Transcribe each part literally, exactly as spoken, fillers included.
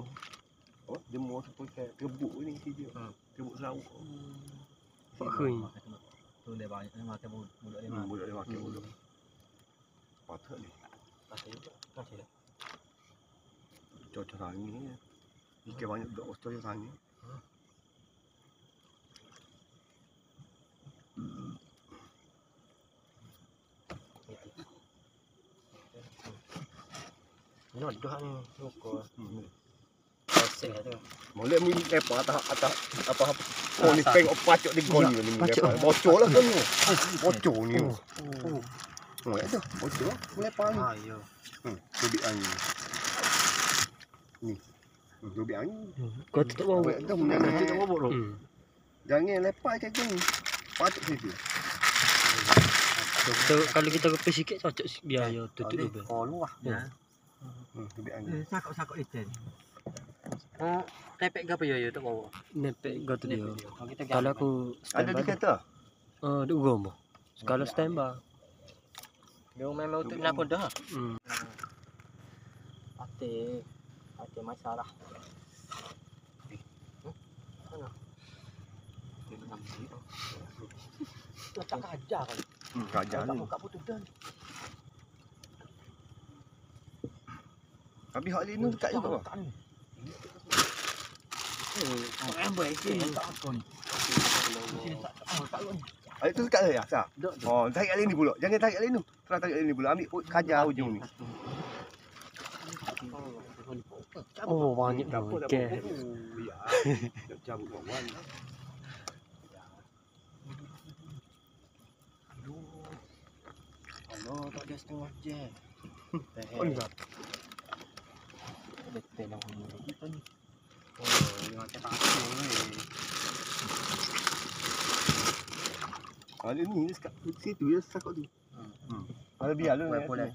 Oh, dia mau pakai terbuk ni dia. Ha, terbuk Sarawak. Pak khơi. Tu dia banyak makan mulut dia makan. Mulut dia makan mulut. Patut ni. Pasal itu kan saya. Cocok sangat ni. Ikan banyak dok cocok sangat ni. Ini dah ni muka. Pasal tu. Molek mu lepas atas atas apa apa. Oh ni peng pacok di gol ni lepas. Bocor lah kan ni. Bocor ni. Oh. Oh ya dah bocor. Lepas ni. Ah ya. Hmm, tubik angin. Ni. Hmm, tubik angin. Kau tak bawa. Dah jangan tak bawa bro. Hmm. Jangan lepas kat gini. Pacok situ. Kita, kalau kita kepis sikit cocok biar ya tutup dulu. Oh luah. Ya. Hmm, tubik angin. Sakok-sakok ikan. Oh, tepek ke apa ya tak bawa. Nepek kau tu dia. Kalau kita Kalau aku Ada di kereta. Oh, duk gom. Kalau standby. dia memang untuk nak dah. Hmm. Ate, ate masalah. Mana? Tu tak ajar kan. Hmm, kerajaan ni. Buka putus dan. Tapi hak ni dekat juga. Oh, ambil sini tak apa ni. Sini tak oh tak ni. Air tu dekat saya, sah. Oh, tarik kat ni pula. Jangan tarik kat ni. Terus tarik kat ni pula. Ambil kajar ujung ni. Oh, banyak dah. Okey. Ya. Nak cabut kawan. Allah, tak ada setengah je. Oh, ni tak. Betul lah kita ni. Oh, dia macam tak asing ni. Ada ni dekat situ ya sakok tu. Hmm. Ada biar lu. Boleh.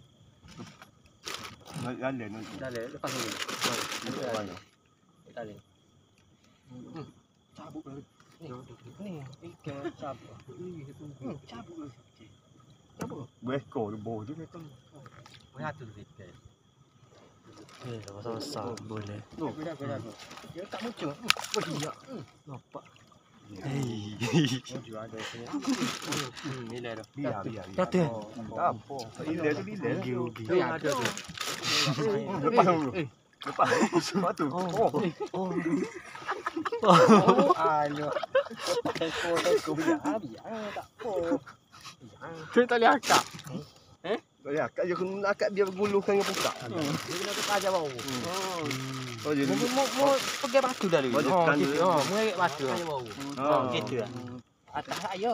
Galen nanti. Dah le, lepas ni. Dah mana? Dah le. Hmm. Cabut dah. Ni. Ni, ikan cabut. Hmm, cabut dah. Cabut. Berekor tu boh je tu. Boleh atur ikan. Eh, sama-sama boleh. Tu. Bila bila tu. Dia tak muncul. Oh, dia. Nampak. Hei. Muncul ada sini. Hmm, bila dah. Biar biar. Kata. Tak apa. Bila tu bila. Rugi-rugi. Dia ada tu. Lepas dulu. Lepas. Lepas tu. Oh. Oh. Oh, ayo. Teko teko biar biar tak apa. Kau tak boleh akak. Ya, akak je kena akak dia gulungkan dengan buka. Dia kena tu aja bau. Oh. Oh jadi. Mau mau pergi batu dah dulu. Oh, gitu. Oh, mengerik batu. Oh, gitu lah. Atas ayo.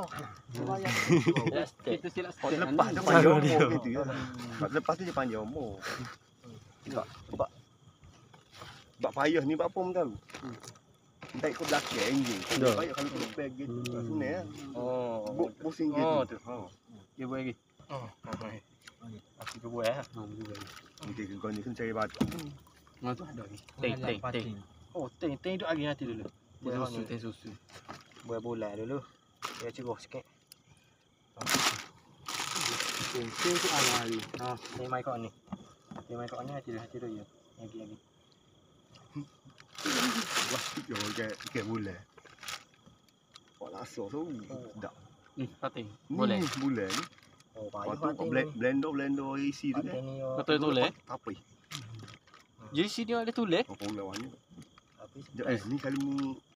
Itu silap Oh, lepas tu panjang umur gitu ya. Lepas tu dia panjang umur. Sebab sebab sebab payah ni apa pun tahu. Tak ikut belakang enjin. Dah. Payah kalau ikut bag gitu. Sunai ah. Oh. Pusing gitu. Oh tu. Dia buat lagi. Oh. Aku tu buat ah. Nanti kau ni kan cari batu. Mana tu ada ni. Teng teng teng. Oh, teng teng duk lagi nanti dulu. Teng susu, teng susu. Buat bola dulu. Dia ceroh sikit. Teng teng tu ala lagi. Ha, teng mai kau ni. Teng mai kau ni nanti dah tidur ya. Lagi lagi. Wah, yo kayak kayak bulan. Kau laso tu. Dak. Ni, pating. Boleh. Bulan ni. Oh, Lepas payah tu blend, blender blender isi tu kan. Betul tulis. Apa? Jadi sini ada tulis. Apa lawannya? Habis. Eh, ni kalau mu